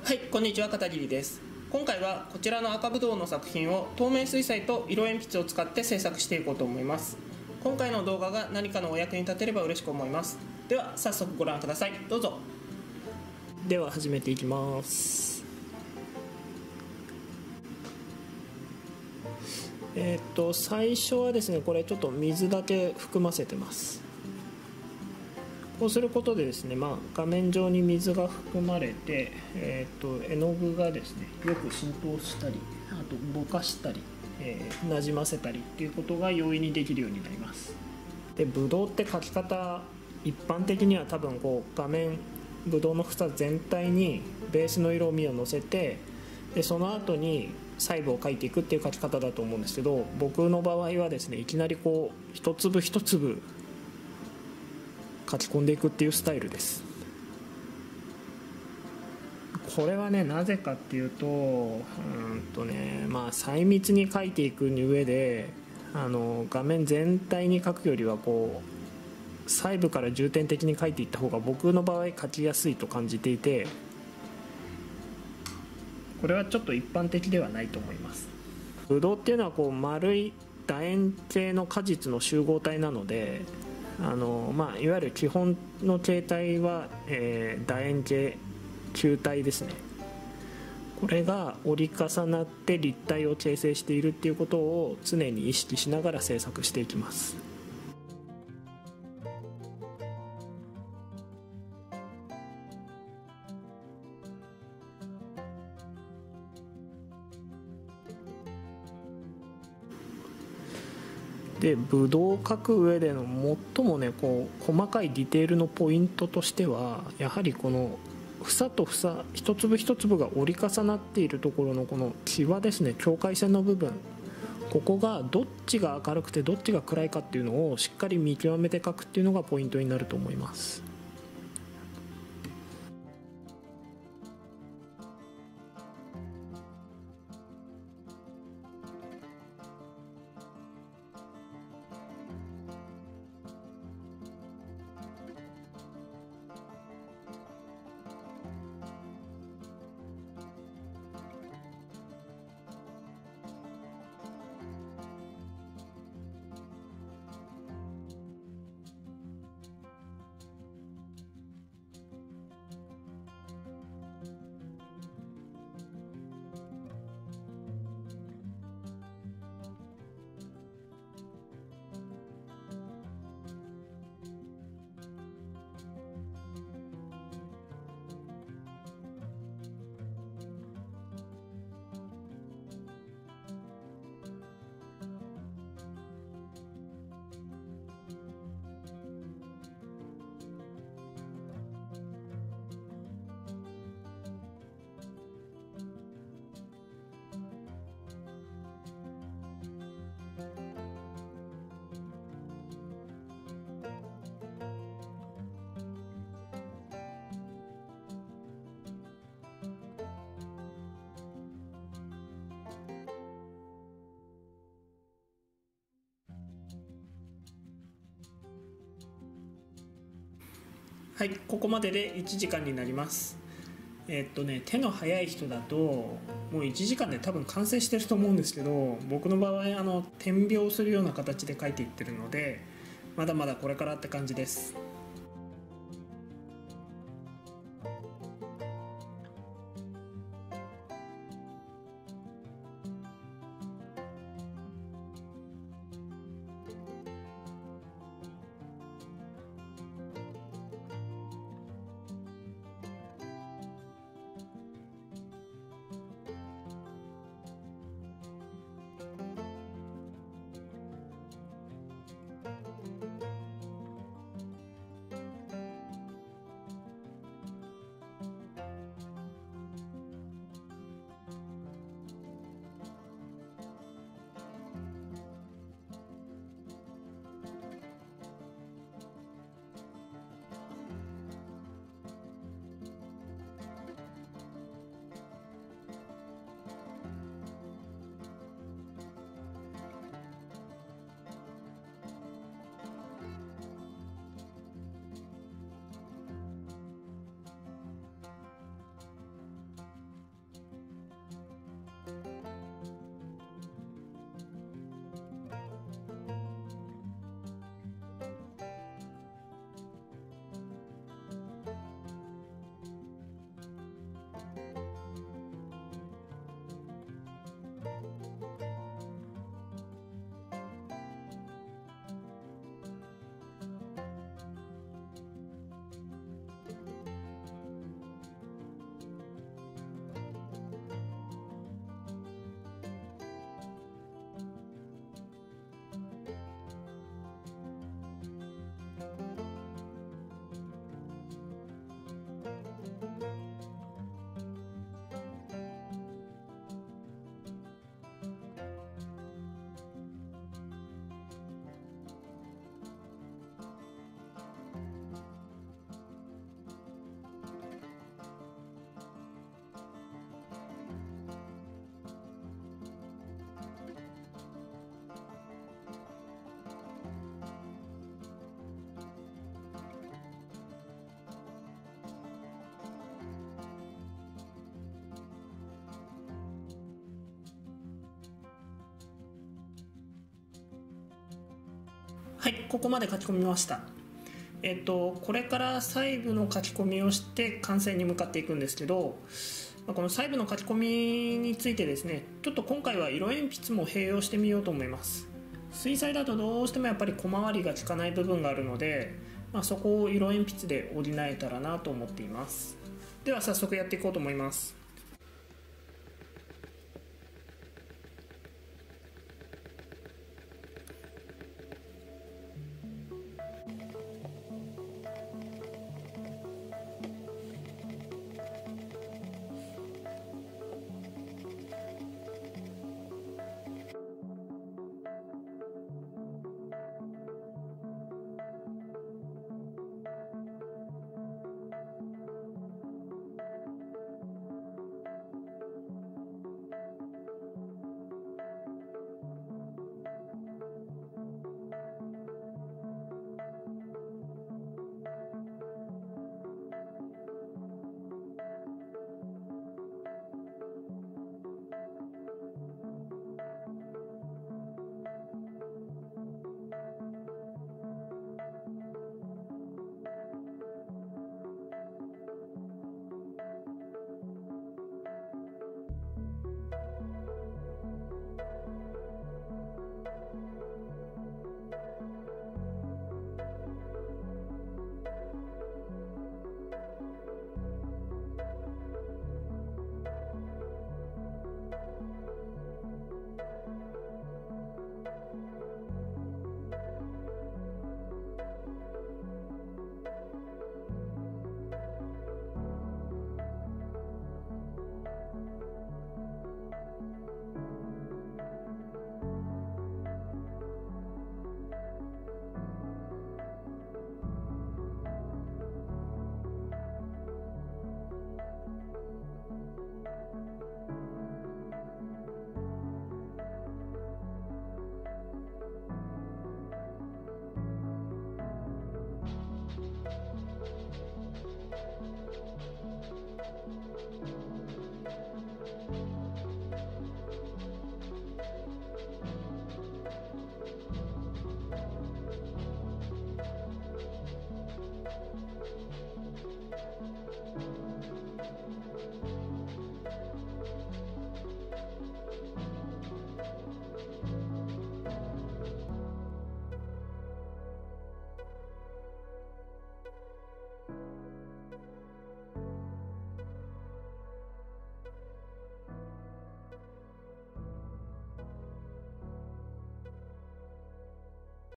はい、こんにちは、片桐です。今回はこちらの赤ぶどうの作品を透明水彩と色鉛筆を使って制作していこうと思います。今回の動画が何かのお役に立てれば嬉しく思います。では早速ご覧ください。どうぞ。では始めていきます。最初はですね、これちょっと水だけ含ませてます。こうすることでですね、画面上に水が含まれて、絵の具がですねよく浸透したり、あとぼかしたり、なじませたりっていうことが容易にできるようになります。で、ぶどうって描き方、一般的には多分こう画面、ぶどうの房全体にベースの色味をのせて、でその後に細部を描いていくっていう描き方だと思うんですけど、僕の場合はですね、いきなりこう一粒一粒書き込んでいくっていうスタイルです。これはね、なぜかっていうと、細密に書いていく上で画面全体に書くよりはこう細部から重点的に書いていった方が僕の場合書きやすいと感じていて、これはちょっと一般的ではないと思います。ぶどうっていうのはこう丸い楕円形の果実の集合体なので、いわゆる基本の形態は、楕円形球体ですね。これが折り重なって立体を形成しているっていうことを常に意識しながら制作していきます。で、ぶどうを描く上での最もねこう細かいディテールのポイントとしては、やはりこの房と房一粒一粒が折り重なっているところのこの際ですね、境界線の部分、ここがどっちが明るくてどっちが暗いかっていうのをしっかり見極めて描くっていうのがポイントになると思います。はい、ここまでで1時間になります。手の早い人だともう1時間で多分完成してると思うんですけど、僕の場合点描するような形で描いていってるので、まだまだこれからって感じです。 はい、ここまで書き込みました。これから細部の書き込みをして完成に向かっていくんですけど、この細部の書き込みについてですね、ちょっと今回は色鉛筆も併用してみようと思います。水彩だとどうしてもやっぱり小回りが利かない部分があるので、そこを色鉛筆で補えたらなと思っています。では早速やっていこうと思います。